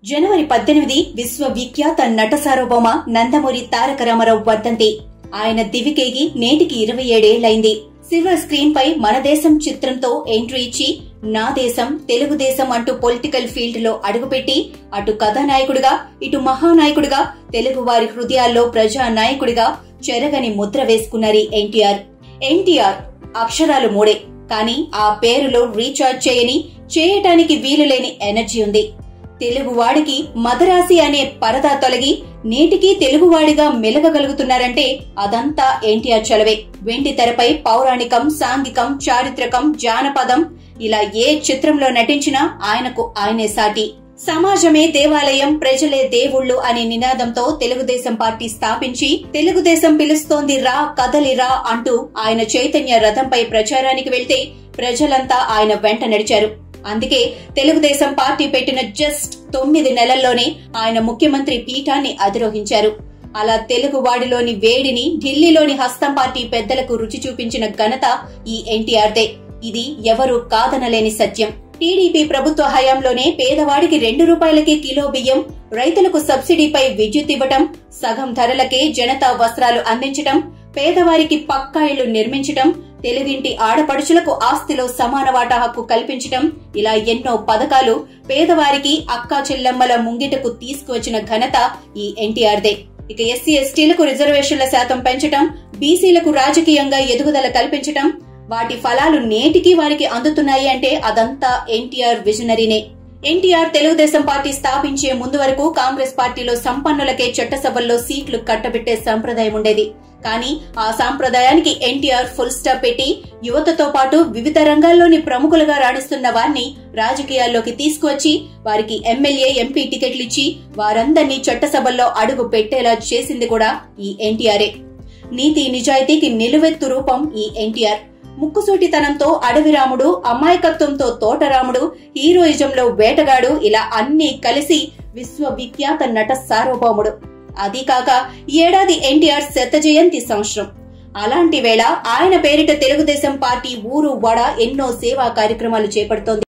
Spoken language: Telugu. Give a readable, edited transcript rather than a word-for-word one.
జనవరి 18 విశ్వవిఖ్యాత నట సార్వభౌమ నందమూరి తారక రామారావు వర్ధంతి. ఆయన దివికేగి నేటికి 27 ఏళ్లైంది. సిల్వర్ స్క్రీన్ పై మన దేశం చిత్రంతో ఎంట్రీ ఇచ్చి నా దేశం తెలుగుదేశం అంటూ పొలిటికల్ ఫీల్డ్ లో అడుగుపెట్టి అటు కథానాయకుడిగా ఇటు మహానాయకుడిగా తెలుగు వారి హృదయాల్లో ప్రజానాయకుడిగా చెరగని ముద్ర వేసుకున్నారు ఎన్టీఆర్. ఎన్టీఆర్ అక్షరాలు 3, కానీ ఆ పేరులో రీఛార్జ్ చేయటానికి వీలులేని ఎనర్జీ ఉంది. తెలుగువాడికి మదరాసి అనే పరదా తొలగి నేటికి తెలుగువాడిగా మెలగగలుగుతున్నారంటే అదంతా ఎన్టీఆర్ చలవే. వెండి తెరపై పౌరాణికం, సాంఘికం, చారిత్రకం, జానపదం ఇలా ఏ చిత్రంలో నటించినా ఆయనకు ఆయనే సాటి. సమాజమే దేవాలయం, ప్రజలే దేవుళ్లు అనే నినాదంతో తెలుగుదేశం పార్టీ స్థాపించి తెలుగుదేశం పిలుస్తోంది రా కదలిరా అంటూ ఆయన చైతన్య రథంపై ప్రచారానికి వెళ్తే ప్రజలంతా ఆయన వెంట నడిచారు. అందుకే తెలుగుదేశం పార్టీ పెట్టిన జస్ట్ 9 నెలల్లోనే ఆయన ముఖ్యమంత్రి పీఠాన్ని అధిరోహించారు. అలా తెలుగువాడిలోని వేడిని ఢిల్లీలోని హస్తం పార్టీ పెద్దలకు రుచి చూపించిన ఘనత ఈ ఎన్టీఆర్దే. ఇది ఎవరూ కాదనలేని సత్యం. టీడీపీ ప్రభుత్వ హయాంలోనే పేదవాడికి 2 రూపాయలకే కిలో బియ్యం, రైతులకు సబ్సిడీపై విద్యుత్ ఇవ్వటం, సగం ధరలకే జనతా వస్త్రాలు అందించటం, పేదవారికి పక్కా ఇళ్లు నిర్మించటం, తెలుగింటి ఆడపడుచులకు ఆస్తిలో సమాన వాటా హక్కు కల్పించటం, ఇలా ఎన్నో పథకాలు పేదవారికి అక్కా చెల్లెమ్మల ముంగిటకు తీసుకువచ్చిన ఘనత ఈ ఎన్టీఆర్దే. ఇక ఎస్సీ ఎస్టీలకు రిజర్వేషన్ల శాతం పెంచటం, బీసీలకు రాజకీయంగా ఎదుగుదల కల్పించటం, వాటి ఫలాలు నేటికి వారికి అందుతున్నాయి అంటే అదంతా ఎన్టీఆర్ విజనరీనే. ఎన్టీఆర్ తెలుగుదేశం పార్టీ స్థాపించే ముందు వరకు కాంగ్రెస్ పార్టీలో సంపన్నులకే చట్టసభల్లో సీట్లు కట్టబెట్టే సంప్రదాయం ఉండేది. కానీ ఆ సాంప్రదాయానికి ఎన్టీఆర్ ఫుల్ స్టాప్ పెట్టి యువతతో పాటు వివిధ రంగాల్లోని ప్రముఖులుగా రాణిస్తున్న వారిని రాజకీయాల్లోకి తీసుకువచ్చి వారికి ఎమ్మెల్యే, ఎంపీ టికెట్లిచ్చి వారందరినీ చట్టసభల్లో అడుగు పెట్టేలా చేసింది కూడా ఈ ఎన్టీఆరే. నీతి నిజాయితీకి నిలువెత్తు రూపం ఈ ఎన్టీఆర్. ముక్కుసూటితనంతో అడవిరాముడు, అమాయకత్వంతో తోటరాముడు, హీరోయిజంలో వేటగాడు, ఇలా అన్ని కలిసి విశ్వవిఖ్యాత నట సార్వభౌముడు. అదీ కాక ఈ ఏడాది ఎన్టీఆర్ శత జయంతి సంవత్సరం. అలాంటి వేళ ఆయన పేరిట తెలుగుదేశం పార్టీ ఊరు వాడ ఎన్నో సేవా కార్యక్రమాలు చేపడుతోంది.